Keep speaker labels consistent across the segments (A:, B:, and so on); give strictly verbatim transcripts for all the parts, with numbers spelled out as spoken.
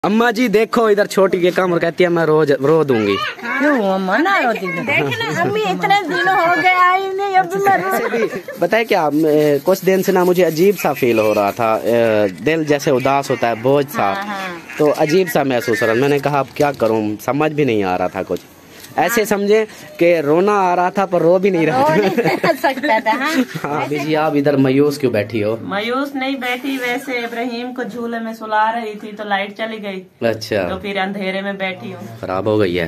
A: अम्मा जी देखो इधर छोटी के कमर कहती है मैं रोज रो दूंगी।
B: क्यों अम्मा ना रोती? देखना अम्मी इतने दिन हो गए आई नहीं, अब मैं
A: बताए क्या, कुछ दिन से ना मुझे अजीब सा फील हो रहा था, दिल जैसे उदास होता है बोझ सा। हाँ, हाँ। तो अजीब सा महसूस हो रहा। मैंने कहा अब क्या करूं, समझ भी नहीं आ रहा था कुछ। ऐसे समझे कि रोना आ रहा था पर रो भी नहीं रहा था।
B: सकता था। हाँ,
A: हाँ जी। आप इधर मायूस क्यों बैठी हो?
C: मायूस नहीं बैठी, वैसे इब्राहिम को झूले में सुला रही थी तो लाइट चली गई। अच्छा। तो फिर अंधेरे में बैठी हूँ।
A: खराब हो गई है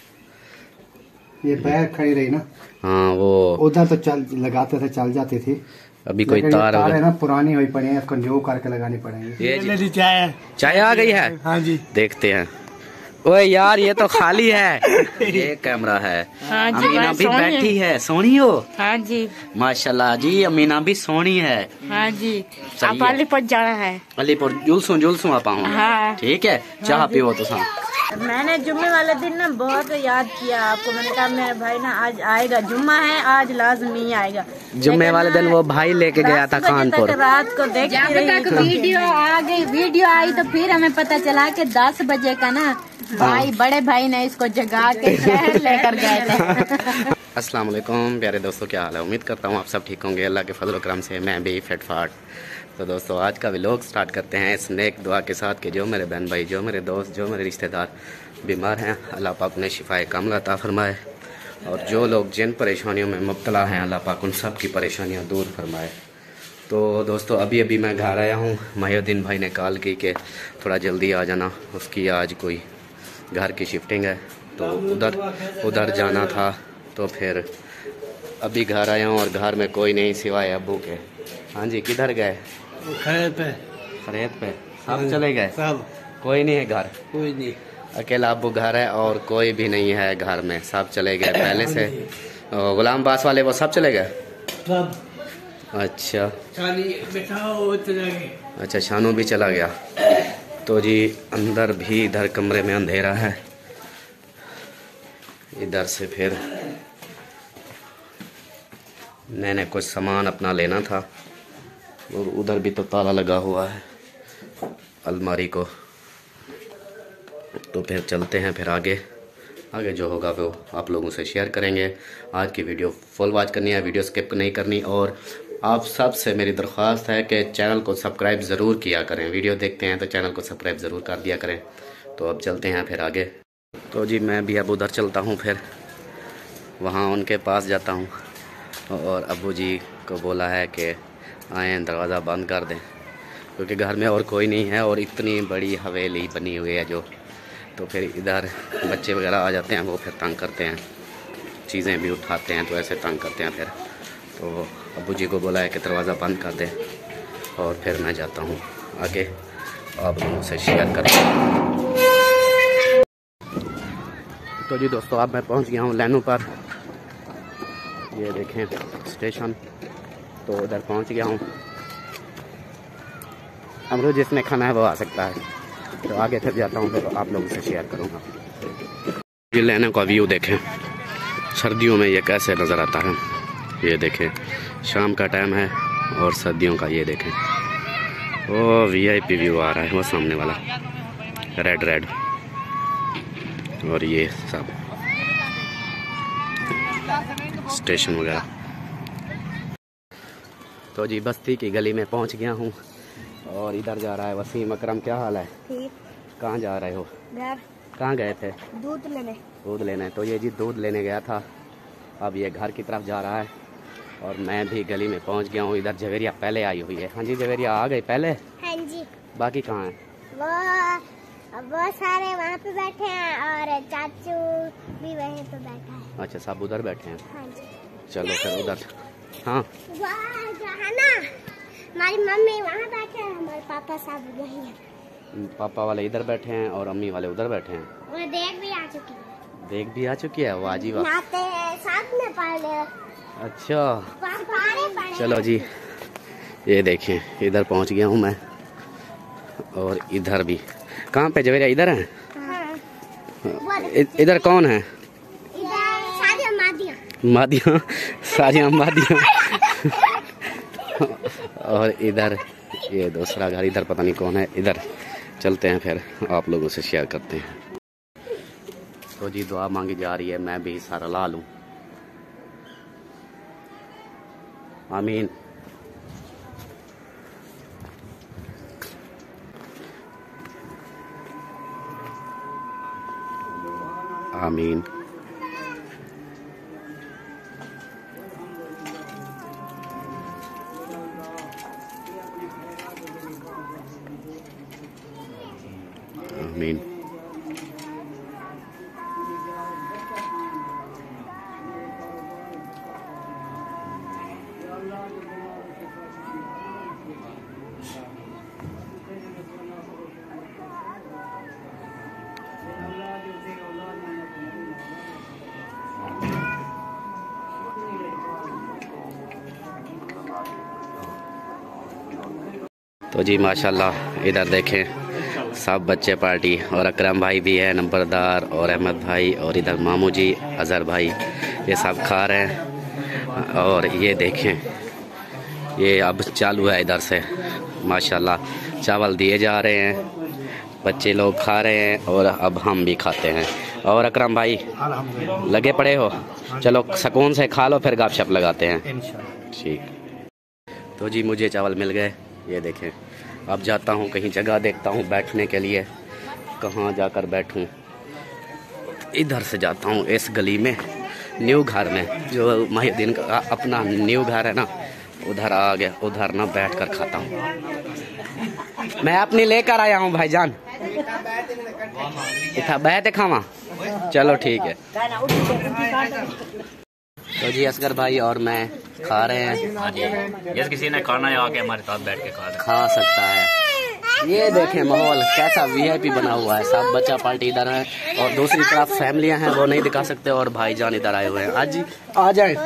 D: ये पैर खड़ी रही ना।
A: हाँ वो
D: उधर तो चल लगाते थे, चल जाती थी।
A: अभी कोई तार,
D: तार है ना पुरानी हुई पड़ी है, इसको न्यू करके लगानी पड़ेगी।
A: ये
D: चाय
A: चाय आ गई है।
D: हाँ जी
A: देखते हैं। ओए यार ये तो खाली है। ये कैमरा है।
B: हाँ जी,
A: अमीना भी बैठी है। सोनी हो? हाँ जी माशाल्लाह जी। अमीना भी सोनी है। हाँ जी। आप
B: अलीपुर जाना है?
A: अलीपुर जुलसू जुलसू आप आऊँ। हाँ। ठीक है चाह पियो तो सा।
B: मैंने जुम्मे वाले दिन ना बहुत याद किया आपको। मैंने कहा मेरे भाई ना आज आएगा, जुम्मा है आज लाजमी आएगा।
A: जुम्मे वाले दिन वो भाई लेके गया था कानपुर।
B: रात को देखती रही, वीडियो आ गई, वीडियो आई तो फिर हमें पता चला कि दस बजे का ना भाई बड़े भाई ने इसको जगा के शहर लेकर गए थे।
A: अस्सलाम वालेकुम प्यारे दोस्तों, क्या हाल है? उम्मीद करता हूँ आप सब ठीक होंगे। अल्लाह के फजल करम से मैं भी फिट फाट। तो दोस्तों आज का व्लॉग स्टार्ट करते हैं इस नेक दुआ के साथ कि जो मेरे बहन भाई, जो मेरे दोस्त, जो मेरे रिश्तेदार बीमार हैं, अल्लाह पाक ने शिफाए कामिला अता फरमाए। और जो लोग जिन परेशानियों में मुब्तला हैं, अल्लाह पाक उन सब की परेशानियाँ दूर फरमाए। तो दोस्तों अभी अभी मैं घर आया हूँ। माहिउद्दीन भाई ने कॉल की कि थोड़ा जल्दी आ जाना, उसकी आज कोई घर की शिफ्टिंग है तो उधर उधर जाना था। तो फिर अभी घर आया हूँ और घर में कोई नहीं सिवाय अब्बू के। हाँ जी किधर गए?
D: खरीद पे
A: खरीद पे सब चले गए?
D: सब
A: कोई नहीं है घर?
D: कोई नहीं,
A: अकेला अब्बू घर है और कोई भी नहीं है घर में, सब चले गए पहले से। गुलाम बास वाले वो सब चले गए
D: सब।
A: अच्छा
D: बेटा वो चला गया।
A: अच्छा शानू भी चला गया। तो जी अंदर भी इधर कमरे में अंधेरा है। इधर से फिर मैंने कुछ सामान अपना लेना था और उधर भी तो ताला लगा हुआ है अलमारी को। तो फिर चलते हैं, फिर आगे आगे जो होगा वो आप लोगों से शेयर करेंगे। आज की वीडियो फुल वॉच करनी है, वीडियो स्किप नहीं करनी। और आप सब से मेरी दरख्वास्त है कि चैनल को सब्सक्राइब ज़रूर किया करें। वीडियो देखते हैं तो चैनल को सब्सक्राइब ज़रूर कर दिया करें। तो अब चलते हैं फिर आगे। तो जी मैं भी अब उधर चलता हूँ, फिर वहाँ उनके पास जाता हूँ और अब्बू जी को बोला है कि आएँ दरवाज़ा बंद कर दें क्योंकि घर में और कोई नहीं है और इतनी बड़ी हवेली बनी हुई है जो। तो फिर इधर बच्चे वगैरह आ जाते हैं, वो फिर तंग करते हैं, चीज़ें भी उठाते हैं तो ऐसे तंग करते हैं। फिर तो अब्बू जी को बोला है कि दरवाज़ा बंद कर दें और फिर मैं जाता हूँ आगे, आप लोगों से शेयर करता हूँ। तो जी दोस्तों अब मैं पहुँच गया हूँ लैनू पर। ये देखें स्टेशन, तो उधर पहुँच गया हूँ। अमरूद जिसने खाना है वो आ सकता है। तो आगे फिर जाता हूँ, फिर आप लोगों से शेयर करूँगा। ये लैनू का व्यू देखें सर्दियों में ये कैसे नज़र आता है। ये देखें शाम का टाइम है और सर्दियों का ये देखें वो वीआईपी व्यू आ रहा है, वो सामने वाला रेड रेड और ये सब स्टेशन वगैरह। तो जी बस्ती की गली में पहुंच गया हूं और इधर जा रहा है वसीम अकरम। क्या हाल है?
B: ठीक।
A: कहाँ जा रहे हो?
B: घर।
A: कहाँ गए थे?
B: दूध लेने।
A: दूध लेने। तो ये जी दूध लेने गया था, अब ये घर की तरफ जा रहा है और मैं भी गली में पहुंच गया हूँ। इधर जवेरिया पहले आई हुई है। हाँ जी जवेरिया आ गई पहले?
E: हाँ जी।
A: बाकी कहाँ है?
E: वो वो सारे वहाँ पे बैठे हैं और चाचू भी वहीं पे बैठा है।
A: अच्छा सब उधर बैठे हैं।
E: हाँ जी।
A: चलो फिर उधर। हाँ
E: वहाँ जो है ना हमारी मम्मी वहाँ बैठे हैं, हमारे पापा साहब यहीं हैं।
A: पापा वाले इधर बैठे हैं और अम्मी वाले उधर बैठे हैं।
E: वो देख भी आ चुकी है।
A: देख भी आ चुकी है वो आजी वाह।
E: नाते साथ में पढ़।
A: अच्छा चलो जी ये देखें इधर पहुंच गया हूं मैं और इधर भी। कहाँ पे जवेरिया? इधर है।
E: हाँ।
A: इधर कौन है?
E: इधर सादिया मादिया
A: मादिया सादिया मादिया और इधर ये दूसरा घर, इधर पता नहीं कौन है। इधर चलते हैं फिर आप लोगों से शेयर करते हैं। तो जी दुआ मांगी जा रही है, मैं भी सारा ला लूँ। आमीन। आमीन। आमीन। तो जी माशाल्लाह इधर देखें सब बच्चे पार्टी, और अकरम भाई भी है, नंबरदार, और अहमद भाई, और इधर मामू जी, अजहर भाई, ये सब खा रहे हैं। और ये देखें ये अब चालू है इधर से माशाल्लाह, चावल दिए जा रहे हैं, बच्चे लोग खा रहे हैं और अब हम भी खाते हैं। और अकरम भाई लगे पड़े हो, चलो सुकून से खा लो, फिर गपशप लगाते हैं। ठीक। तो जी मुझे चावल मिल गए, ये देखें। अब जाता हूँ कहीं जगह देखता हूँ बैठने के लिए, कहाँ जाकर बैठूँ। इधर से जाता हूँ इस गली में, न्यू घर में, जो माहिउद्दीन का अपना न्यू घर है ना, उधर आ गया, उधर ना बैठ कर खाता हूँ। मैं अपनी लेकर आया हूँ भाईजान, इतना बैठ खावा। चलो ठीक है। तो जी असगर भाई और मैं खा रहे हैं।
F: यस किसी ने खाना है आके हमारे साथ बैठ के खा
A: खा सकता है। ये देखें माहौल कैसा वीआईपी बना हुआ है, सब बच्चा पार्टी इधर है और दूसरी तरफ फैमिलियां हैं, वो नहीं दिखा सकते, और भाईजान इधर आए हुए हैं। आज आ जाए।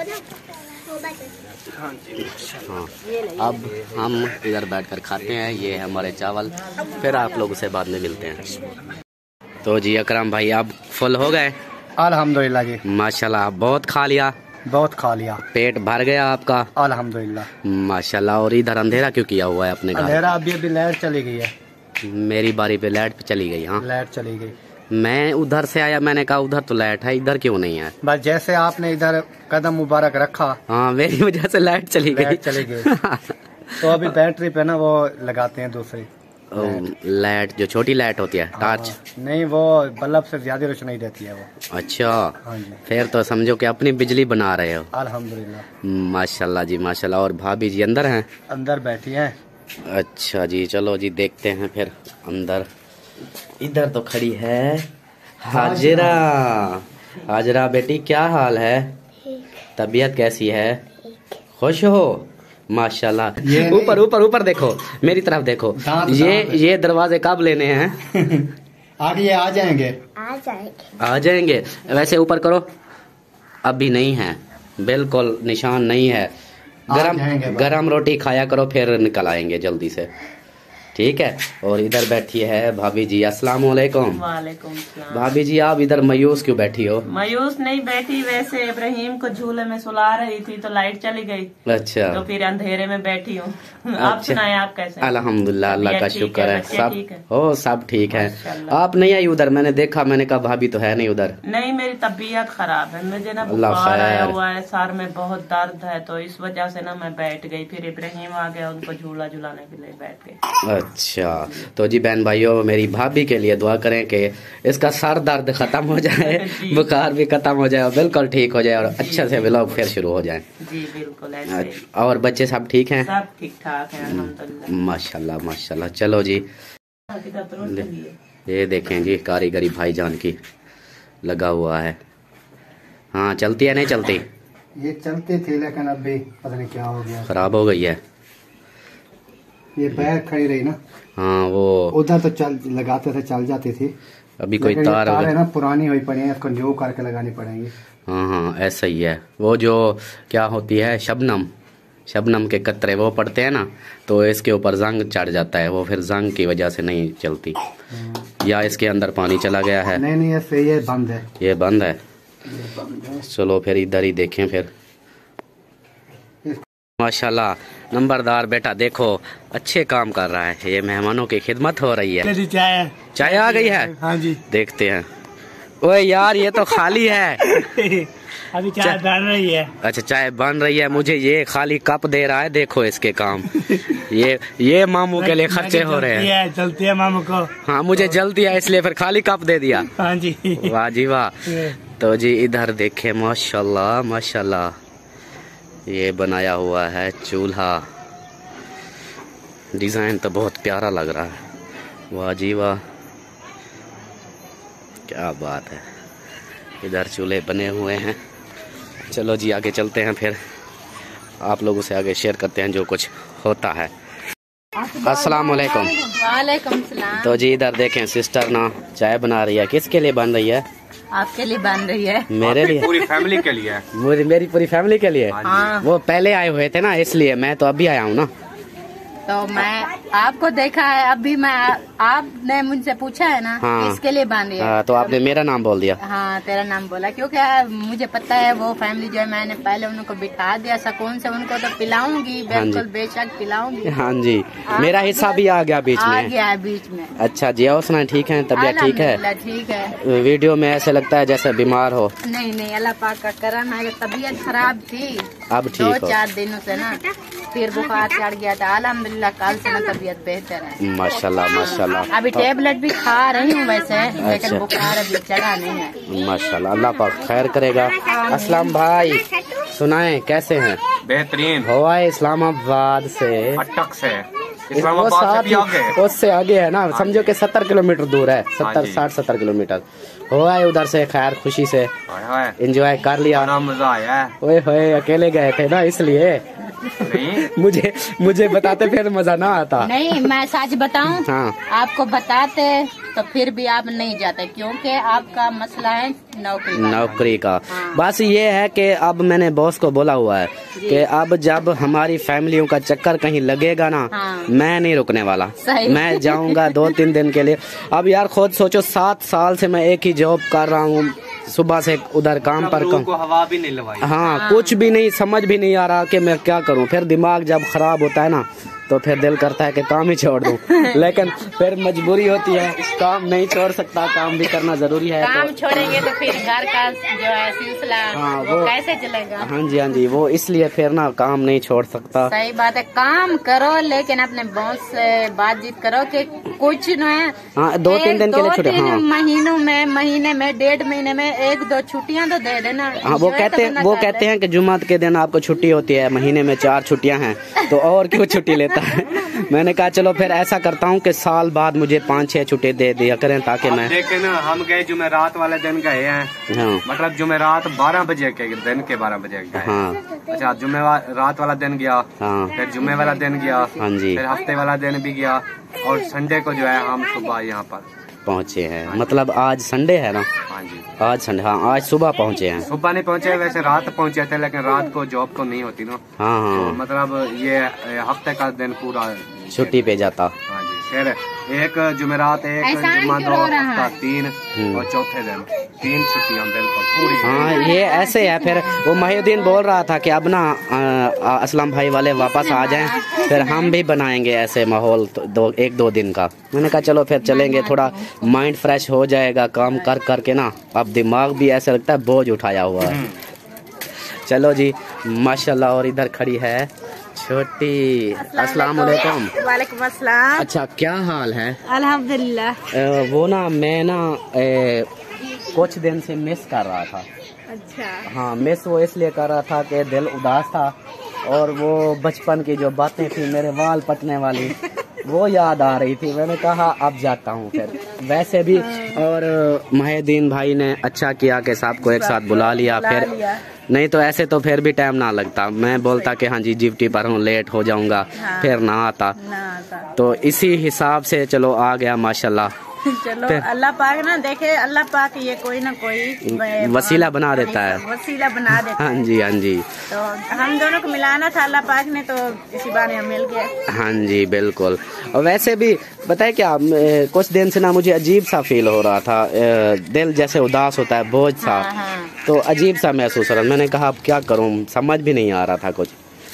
A: हाँ अब हम इधर बैठकर खाते हैं, ये है हमारे चावल, फिर आप लोगों से बाद में मिलते हैं। तो जी अकरम भाई आप फुल हो गए?
D: अल्हम्दुलिल्लाह जी
A: माशाल्लाह। बहुत खा लिया?
D: बहुत खा लिया।
A: पेट भर गया आपका?
D: अल्हम्दुलिल्लाह
A: माशाल्लाह। और इधर अंधेरा क्यों किया हुआ है अपने घर?
D: अंधेरा अभी अभी लाइट चली गई है।
A: मेरी बारी पे लाइट चली गई? हाँ
D: लाइट चली गई।
A: मैं उधर से आया, मैंने कहा उधर तो लाइट है, इधर क्यों नहीं है?
D: बस जैसे आपने इधर कदम मुबारक रखा,
A: हाँ मेरी वजह से लाइट चली गई।
D: लाइट चली गई। तो अभी बैटरी पे ना वो लगाते हैं दूसरी
A: लाइट, जो छोटी लाइट होती है टॉर्च।
D: नहीं वो बल्ब से ज्यादा रोशनी देती है वो।
A: अच्छा
D: हाँ जी।
A: फिर तो समझो कि अपनी बिजली बना रहे हो।
D: अल्हम्दुलिल्लाह।
A: माशाल्लाह जी माशाल्लाह। और भाभी जी अंदर हैं?
D: अंदर बैठी हैं। अच्छा
A: जी चलो जी देखते हैं फिर अंदर। इधर तो खड़ी है हाजिरा। हाजिरा बेटी क्या हाल है? तबीयत कैसी है? खुश हो? माशाल्लाह। ऊपर ऊपर ऊपर देखो, मेरी तरफ देखो। ये ये दरवाजे कब लेने हैं?
D: आगे आ जाएंगे।
E: आ जाएंगे
A: आ जाएंगे। वैसे ऊपर करो, अभी नहीं है, बिल्कुल निशान नहीं है। गरम गरम रोटी खाया करो, फिर निकल आएंगे जल्दी से, ठीक है। और इधर बैठी है भाभी जी। अस्सलाम वालेकुम।
C: वालेकुम सलाम।
A: भाभी जी आप इधर मायूस क्यों बैठी हो?
C: मायूस नहीं बैठी, वैसे इब्राहिम को झूले में सुला रही थी तो लाइट चली गई।
A: अच्छा
C: तो फिर अंधेरे में बैठी हूँ।
A: अच्छा।
C: आप सुनाए आप कैसे?
A: अल्हम्दुलिल्लाह, अल्लाह का शुक्र है, सब
C: है?
A: हो सब ठीक है। आप नहीं आई उधर? मैंने देखा, मैंने कहा भाभी तो है नहीं उधर।
C: नहीं मेरी तबीयत खराब है, मुझे ना बुखार आया हुआ है, सर में बहुत दर्द है, तो इस वजह से ना मैं बैठ गई। फिर इब्राहिम आ गया, उनको झूला झुलाने के लिए बैठ गई।
A: अच्छा तो जी बहन भाइयों मेरी भाभी के लिए दुआ करें कि इसका सर दर्द खत्म हो जाए, बुखार भी खत्म हो जाए और बिल्कुल ठीक हो जाए और अच्छे से व्लॉग फिर शुरू हो जाए।
C: जी बिल्कुल ऐसे।
A: और बच्चे सब ठीक हैं?
C: सब ठीक ठाक है अल्हम्दुलिल्लाह।
A: माशाल्लाह माशाल्लाह। चलो जी ये देखें जी कारीगरी भाईजान की लगा हुआ है। हाँ चलती है नहीं चलती?
D: ये चलती थी लेकिन अभी पता नहीं क्या हो गया,
A: खराब हो गई है।
D: ये पैर खड़ी रही ना।
A: हाँ वो
D: उधर तो चल लगाते थे, चल जाती थी।
A: अभी कोई तार,
D: तार है ना पुरानी हुई पड़ी है, इसको न्यू करके लगानी पड़ेगी।
A: हाँ हाँ ऐसा ही है। वो जो क्या होती है शबनम, शबनम के कतरे वो पड़ते हैं ना, तो इसके ऊपर जंग चढ़ जाता है, वो फिर जंग की वजह से नहीं चलती। या इसके अंदर पानी चला गया है?
D: नहीं नहीं ऐसे ये बंद है।
A: ये बंद है। चलो फिर इधर ही देखें फिर। माशाल्लाह नंबरदार बेटा, देखो अच्छे काम कर रहा है। ये मेहमानों की खिदमत हो रही है।
D: चाय
A: चाय आ गई है?
D: हाँ जी,
A: देखते हैं। ओए यार ये तो खाली है।
D: अभी चाय बन रही है।
A: अच्छा चाय बन रही है, मुझे ये खाली कप दे रहा है। देखो इसके काम। ये ये मामू के लिए खर्चे हो रहे हैं।
D: जलती है मामू को।
A: हाँ मुझे जल्दी है इसलिए फिर खाली कप दे दिया।
D: हाँ जी,
A: वाह जी वाह। तो जी इधर देखे माशाल्लाह माशाल्लाह, ये बनाया हुआ है चूल्हा। डिजाइन तो बहुत प्यारा लग रहा है। वाह जी वाह, क्या बात है। इधर चूल्हे बने हुए हैं। चलो जी आगे चलते हैं, फिर आप लोगों से आगे शेयर करते हैं जो कुछ होता है। अस्सलाम वालेकुम।
B: वालेकुम सलाम।
A: तो जी इधर देखें सिस्टर ना चाय बना रही है। किसके लिए बन रही है?
B: आपके लिए बन रही है।
A: मेरे लिए?
F: पूरी फैमिली के लिए।
A: मेरी मेरी पूरी फैमिली के लिए।
B: हाँ।
A: वो पहले आए हुए थे ना इसलिए, मैं तो अभी आया हूँ ना।
B: तो मैं आपको देखा है, अभी मैं आपने मुझसे पूछा है ना,
A: हाँ।
B: इसके लिए बांधी है।
A: हाँ, तो आपने मेरा नाम बोल दिया।
B: हाँ तेरा नाम बोला, क्योंकि मुझे पता है वो फैमिली जो है, मैंने पहले उनको बिठा दिया। सुकून से उनको तो पिलाऊंगी, बिल्कुल बेशक पिलाऊंगी।
A: हाँ जी, मेरा हिस्सा भी आ गया बीच
B: आ
A: में।
B: गया है बीच में।
A: अच्छा जी, और सुना ठीक है? तबीयत ठीक है?
B: अल्हम्दुलिल्लाह ठीक है।
A: वीडियो में ऐसे लगता है जैसे बीमार हो।
B: नहीं नहीं, अल्लाह पाक का करम है। तबीयत खराब थी
A: अब
B: दो
A: ठीक हो?
B: चार दिनों से ना, फिर बुखार चढ़ गया था। अल्हम्दुलिल्लाह कल से ना तबीयत बेहतर है।
A: माशाल्लाह माशाल्लाह।
B: अभी टेबलेट भी खा रही हूँ वैसे, लेकिन
A: अच्छा।
B: बुखार अभी चढ़ा नहीं है।
A: माशाल्लाह, अल्लाह पाक खैर करेगा। असलम भाई सुनाए कैसे हैं?
F: बेहतरीन।
A: हो आए इस्लामाबाद से?
F: अटक से।
A: वो
F: इस्लामाबाद से
A: साथ
F: भी आगे।
A: ही- उससे आगे है ना, समझो कि सत्तर किलोमीटर दूर है। सत्तर
F: जी।
A: साठ सत्तर किलोमीटर हो आए उधर से। खैर खुशी से
F: हाय हाय,
A: एंजॉय कर लिया।
F: बड़ा मजा आया है।
A: ओए होए, अकेले गए थे ना इसलिए।
F: नहीं
A: मुझे मुझे बताते फिर मजा ना आता।
B: नहीं मैं सच बताऊं,
A: हाँ।
B: आपको बताते तो फिर भी आप नहीं जाते, क्योंकि आपका मसला है नौकरी का।
A: नौकरी का।
B: हाँ।
A: बस ये है कि अब मैंने बॉस को बोला हुआ है कि अब जब हमारी फैमिलियों का चक्कर कहीं लगेगा ना,
B: हाँ।
A: मैं नहीं रुकने वाला।
B: सही।
A: मैं जाऊंगा दो तीन दिन के लिए। अब यार खुद सोचो, सात साल से मैं एक ही जॉब कर रहा हूँ, सुबह से उधर काम पर
F: लोगों
A: कम।
F: को हवा भी नहीं लवाई।
A: हाँ, कुछ भी नहीं, समझ भी नहीं आ रहा कि मैं क्या करूं। फिर दिमाग जब खराब होता है ना, तो फिर दिल करता है कि काम ही छोड़ दूं। लेकिन फिर मजबूरी होती है, काम नहीं छोड़ सकता, काम भी करना जरूरी है।
B: काम
A: तो
B: छोड़ेंगे तो फिर घर का जो है सिलसिला
A: हाँ,
B: वो
A: वो-
B: कैसे चलेगा।
A: हाँ जी हाँ जी, वो इसलिए फिर ना काम नहीं छोड़ सकता।
B: सही बात है, काम करो लेकिन अपने बॉस से बातचीत करो कि कुछ न है।
A: हाँ, दो तीन
B: एक-
A: दिन के लिए
B: दो
A: छुट्टी।
B: तीन
A: हाँ
B: महीनों में, महीने में, डेढ़ महीने में एक दो छुट्टियां तो दे देना।
A: हाँ, वो
B: enjoy
A: कहते
B: तो
A: हैं
B: बंदा
A: वो
B: कर
A: कहते
B: ले।
A: हैं कि जुम्मत के दिन आपको छुट्टी होती है, महीने में चार छुट्टियां हैं, तो और क्यों छुट्टी लेता है। मैंने कहा चलो फिर ऐसा करता हूँ कि साल बाद मुझे पाँच छह छुट्टी दे दिया करें, ताकि मैं।
F: देखे ना, हम गए जुमेरात वाले दिन गए हैं।
A: हाँ
F: मतलब जुमेरात बारह बजे के दिन के बारह बजे गए।
A: हाँ
F: अच्छा, जुमे रात वाला दिन गया,
A: हाँ
F: फिर जुमे वाला दिन गया,
A: हाँ जी,
F: फिर हफ्ते वाला दिन भी गया, और संडे को जो है हम सुबह यहाँ पर
A: पहुँचे हैं। मतलब आज संडे है ना?
F: हाँ जी,
A: आज संडे, हाँ आज सुबह पहुँचे हैं।
F: सुबह नहीं पहुँचे, वैसे रात पहुँचे थे, लेकिन रात को जॉब को नहीं होती ना।
A: हाँ
F: तो
A: हाँ,
F: मतलब ये हफ्ते का दिन पूरा
A: छुट्टी पे जाता।
F: हाँ जी, फिर एक जुमेरात, एक
B: एहसान
F: जुम्मा,
B: क्यों
F: दो
B: हो रहा
F: हफ्ता,
B: है?
F: तीन और चौथे दिन तीन छुट्टियां बिल्कुल पूरी।
A: हाँ ये ऐसे है। फिर वो महिउद्दीन बोल रहा था कि अब ना आ, असलम भाई वाले वापस आ जाएं, फिर हम भी बनाएंगे ऐसे माहौल तो दो एक दो दिन का। मैंने कहा चलो फिर चलेंगे, थोड़ा माइंड फ्रेश हो जाएगा काम कर कर के ना। अब दिमाग भी ऐसा लगता है बोझ उठाया हुआ है। चलो जी माशाल्लाह। और इधर खड़ी है छोटी। अस्सलाम वालेकुम।
B: वालेकुम अस्सलाम।
A: अच्छा, क्या हाल है?
B: अल्हम्दुलिल्लाह।
A: अ, वो ना मैं ना ए, कुछ दिन से मिस कर रहा था।
B: अच्छा।
A: हाँ, मिस वो इसलिए कर रहा था कि दिल उदास था, और वो बचपन की जो बातें थी मेरे वाल पटने वाली, वो याद आ रही थी। मैंने कहा अब जाता हूँ फिर। वैसे भी और महिउद्दीन भाई ने अच्छा किया कि सबको एक साथ बुला लिया। फिर नहीं तो ऐसे तो फिर भी टाइम ना लगता। मैं बोलता कि हाँ जी ड्यूटी पर हूँ, लेट हो जाऊंगा,
B: हाँ।
A: फिर ना आता।
B: ना आता।
A: तो इसी हिसाब से चलो आ गया माशाल्लाह।
B: चलो अल्लाह पाक ना देखे, अल्लाह पाक ये कोई ना कोई
A: वसीला बना देता है।
B: वसीला बना देता है।
A: हाँ जी हाँ जी,
B: तो हम दोनों को मिलाना था अल्लाह पाक ने, तो इसी बार हम मिल गए।
A: हाँ जी बिल्कुल। और वैसे भी बताए क्या, ए, कुछ दिन से ना मुझे अजीब सा फील हो रहा था। ए, दिल जैसे उदास होता है, बोझ सा।
B: हाँ, हाँ।
A: तो अजीब सा महसूस हो रहा था। मैंने कहा अब क्या करूं, समझ भी नहीं आ रहा था कुछ।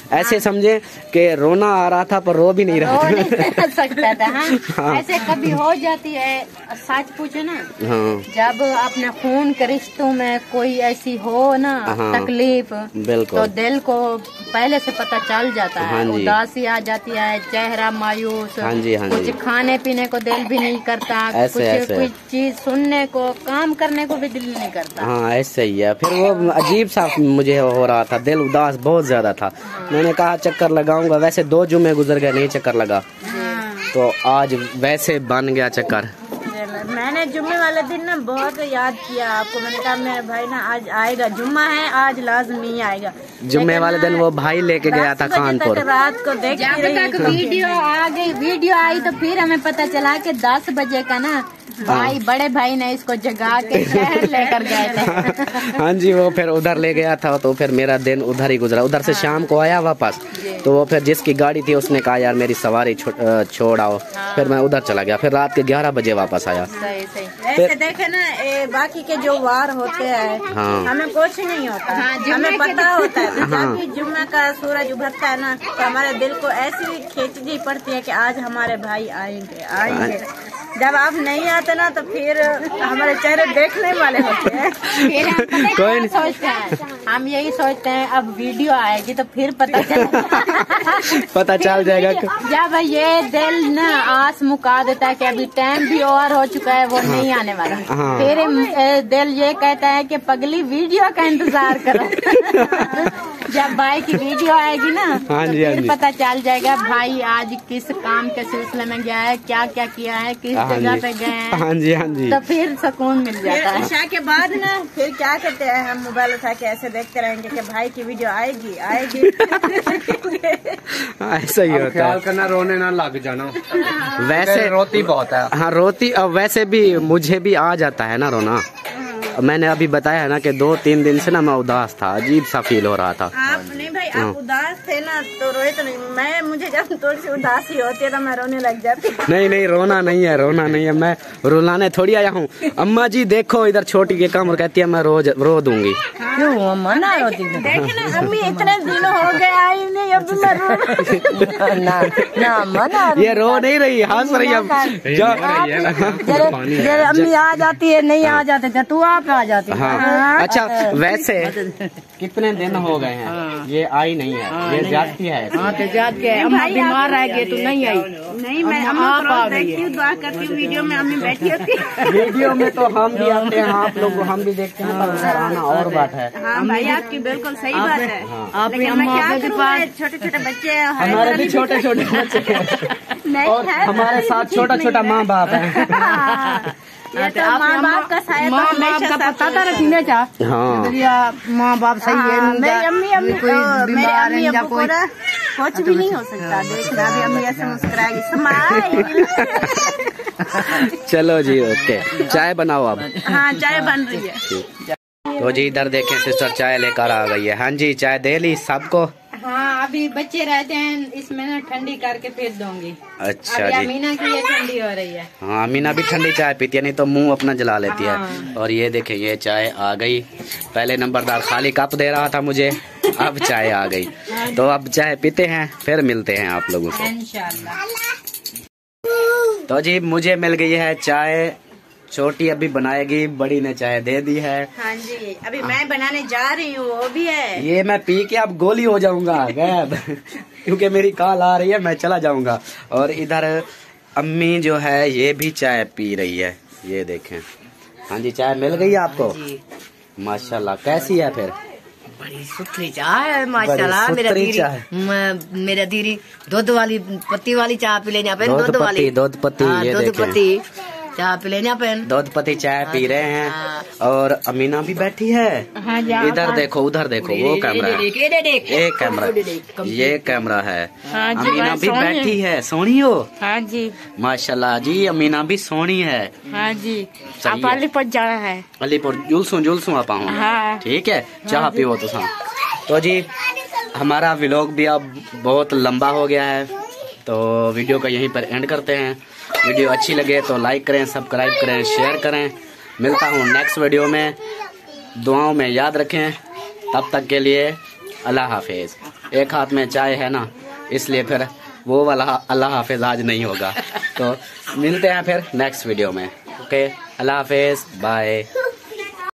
A: ऐसे समझे कि रोना आ रहा था पर रो भी नहीं रहा
B: रो
A: था।
B: नहीं रह सकता था। हाँ?
A: हाँ।
B: ऐसे कभी हो जाती है, सच पूछे ना,
A: हाँ
B: जब अपने खून के रिश्तों में कोई ऐसी हो ना
A: हाँ,
B: तकलीफ,
A: बिल्कुल।
B: तो दिल को पहले से पता चल जाता
A: हाँ
B: है,
A: जी।
B: उदासी आ जाती है, चेहरा मायूस,
A: हाँ जी, हाँ
B: कुछ
A: जी।
B: खाने पीने को दिल भी नहीं करता,
A: ऐसे,
B: कुछ
A: ऐसे।
B: कुछ चीज सुनने को, काम करने को भी दिल नहीं करता।
A: हाँ ऐसे ही है। फिर वो अजीब सा मुझे हो रहा था, दिल उदास बहुत ज्यादा था। मैंने कहा चक्कर लगाऊंगा, वैसे दो जुमे गुजर गए नहीं चक्कर लगा, तो आज वैसे बन गया चक्कर।
C: मैंने जुम्मे वाले दिन ना बहुत याद किया आपको। मैंने कहा मेरे भाई ना आज आएगा, जुम्मा है आज लाजमी आएगा।
A: जुम्मे वाले दिन वो भाई लेके गया था कानपुर।
C: रात को देख
B: जब तक वीडियो आ गई, वीडियो आई तो फिर हमें पता चला कि दस बजे का ना भाई, बड़े भाई ने इसको जगा के शहर लेकर गए थे।
A: हाँ जी, वो फिर उधर ले गया था, तो फिर मेरा दिन उधर ही गुजरा। उधर से शाम को आया वापस, तो वो फिर जिसकी गाड़ी थी उसने कहा यार मेरी सवारी छो, छोड़ आओ। फिर मैं उधर चला गया, फिर रात के ग्यारह बजे वापस आया।
B: सही सही।
C: ऐसे देखे ना, ए, बाकी के जो वार होते हैं
A: हाँ।
C: हमें कुछ नहीं होता।
B: हाँ, जुम्मे
C: हमें
B: के
C: पता होता है तो
A: हाँ।
C: जब जुम्मे का सूरज उभरता है ना, तो हमारे दिल को ऐसी खींचनी पड़ती है कि आज हमारे भाई आएंगे आएंगे। जब आप नहीं आते ना तो फिर हमारे चेहरे देखने वाले होते हैं।
B: फिर हम पता है
A: कोई
B: क्या सोचते हैं, हम यही सोचते हैं अब वीडियो आएगी तो फिर पता चलेगा।
A: पता चल जाएगा कि-
B: जब ये दिल ना आस मुका देता है कि अभी टाइम भी और हो चुका है, वो नहीं आने वाला।
A: हाँ।
B: फिर ए, दिल ये कहता है कि पगली वीडियो का इंतजार करो। जब भाई की वीडियो आएगी ना,
A: हाँ
B: तो
A: जी, हाँ
B: फिर
A: जी।
B: पता चल जाएगा भाई आज किस काम के सिलसिले में गया है, क्या क्या किया है, किस
A: हाँ
B: जगह
A: जी।
B: पे गए हैं।
A: हाँ जी, हाँ जी।
B: तो फिर सुकून मिल
C: फिर
B: जाता है।
C: इशा के बाद ना फिर क्या करते हैं, हम मोबाइल उठा के ऐसे देखते रहेंगे कि भाई की वीडियो आएगी आएगी।
A: ऐसा ही होता
F: ख्याल
A: है
F: करना, रोने ना लग जाना।
A: वैसे।
F: रोती बहुत है।
A: हाँ रोती, अब वैसे भी मुझे भी आ जाता है ना रोना। मैंने अभी बताया है ना कि दो तीन दिन से ना मैं उदास था, अजीब सा फील हो रहा था।
C: आप नहीं भाई, आप उदास थे ना तो रोए तो नहीं। मैं मुझे जब थोड़ी सी उदासी होती है तो मैं रोने लग जाती हूँ।
A: नहीं नहीं, रोना नहीं है, रोना नहीं है, मैं रुलाने थोड़ी आया हूँ। अम्मा जी देखो इधर छोटी के कम कहती है मैं रोज रो दूंगी।
C: क्यों मना रोती थी? देखे ना अम्मी इतने दिन हो गए आई नहीं, अब मैं रो ना ना मना।
A: ये रो नहीं रही, हंस रही है।
C: जब अम्मी आ जाती है नहीं आ जाते थे, तू आप आ जाती है।
A: हाँ अच्छा, वैसे कितने दिन हो गए हैं ये आई नहीं है, ये जाती है।
B: हाँ तो जात के अम्मा बीमार रह गई तो नहीं आई।
C: नहीं मैं अम्मा को रोज देखती हूँ, दुआ करती हूँ, वीडियो में अम्मी बैठी होती है।
A: वीडियो में तो हम भी आते हैं, आप लोग हम भी देखते हैं, पर घर आना और बात है।
C: हाँ भाई आपकी बिल्कुल सही बात है।
B: आप
C: लेकिन मैं क्या करूँ, छोटे छोटे बच्चे हैं,
A: हमारे भी छोटे छोटे बच्चे हैं और हमारे साथ छोटा छोटा माँ बाप है।
C: ये तो माँ बाप का साया तो
B: माँ बाप
C: हमेशा
B: का
C: साथ
B: पता था रखी ना चा।
A: हाँ
B: माँ बाप सही है।
C: हाँ, मेरी अम्मी अम्मी
B: कोई
C: मेरे
B: बीमार है
C: अम्मी
B: या
C: अब्बू को
B: कोई।
C: ना कुछ भी नहीं हो सकता। देखना अभी अम्मी ऐसे मुस्कुराएगी, स्माइल।
A: चलो जी, ओके, चाय बनाओ अब।
C: हाँ चाय बन रही है।
A: तो जी इधर देखें, सिस्टर चाय लेकर आ गई है। हाँ जी, चाय दे ली सबको।
B: हाँ अभी बच्चे रहते हैं, इसमें ना ठंडी करके फिर दूंगी।
A: अच्छा
B: अभी
A: जी।
B: अमीना की ये ठंडी हो रही है।
A: हाँ अमीना भी ठंडी चाय पीती है, नहीं तो मुंह अपना जला लेती है।
B: हाँ।
A: और ये देखें, ये चाय आ गई। पहले नंबरदार खाली कप दे रहा था मुझे, अब चाय आ गई। तो अब चाय पीते हैं, फिर मिलते हैं आप लोगों से।
B: इंशाल्लाह।
A: तो जी मुझे मिल गई है चाय, छोटी अभी बनाएगी, बड़ी ने चाय दे दी है।
C: हाँ जी, अभी मैं बनाने जा रही हूँ, वो भी है।
A: ये मैं पी के अब गोली हो जाऊंगा गैब, क्योंकि मेरी कॉल आ रही है, मैं चला जाऊंगा। और इधर अम्मी जो है ये भी चाय पी रही है, ये देखें। हाँ जी, चाय मिल गई आपको? माशाल्लाह। कैसी है फिर?
G: बड़ी सुथरी चाय है माशाल्लाह।
A: बड़ी
G: मेरा
A: सुथरी
G: दीदी
A: चाय।
G: म- मेरा दीदी दूध वाली पत्ती वाली चाय पी लेना पे,
A: दूध
G: दूध वाली
A: पत्ती, दूध पत्ती,
G: हाँ,
A: ये
G: दूध
A: देखें।
G: पत्ती चाय पी लेना पे।
A: दूध पत्ती चाय पी रहे हैं। और अमीना भी बैठी है।
B: हाँ जी।
A: इधर देखो, उधर देखो, वो कैमरा है,
G: देख, ये देख।
A: ये कैमरा, ये कैमरा है।
B: हाँ जी,
A: अमीना
B: बस
A: भी
B: सोहनी
A: बैठी है, सोनी हो
B: हाँ जी।
A: माशाल्लाह जी। अमीना भी सोनी है।
B: हाँ जी।
A: सही
B: आप
A: है।
B: अलीपुर जाना है।
A: अलीपुर जुलसू जुलसू आप आऊँ।
B: हाँ।
A: ठीक है, चाह पियो तो सा। तो जी हमारा व्लॉग भी अब बहुत लंबा हो गया है, तो वीडियो को यहीं पर एंड करते हैं। वीडियो अच्छी लगे तो लाइक करें, सब्सक्राइब करें, शेयर करें। मिलता हूँ नेक्स्ट वीडियो में, दुआओं में याद रखें। तब तक के लिए अल्लाह हाफिज। एक हाथ में चाय है ना, इसलिए फिर वो वाला अल्लाह हाफिज आज नहीं होगा। तो मिलते हैं फिर नेक्स्ट वीडियो में। ओके, अल्लाह हाफिज, बाय।